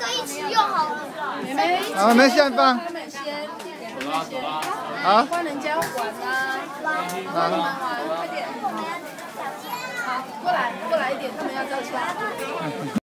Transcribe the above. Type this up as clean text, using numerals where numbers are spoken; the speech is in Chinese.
个一起用好了。妹妹， 好，我们先放。 他们先， 好， 帮人家玩啊，帮你们玩，快点。好，过来一点，他们要照相。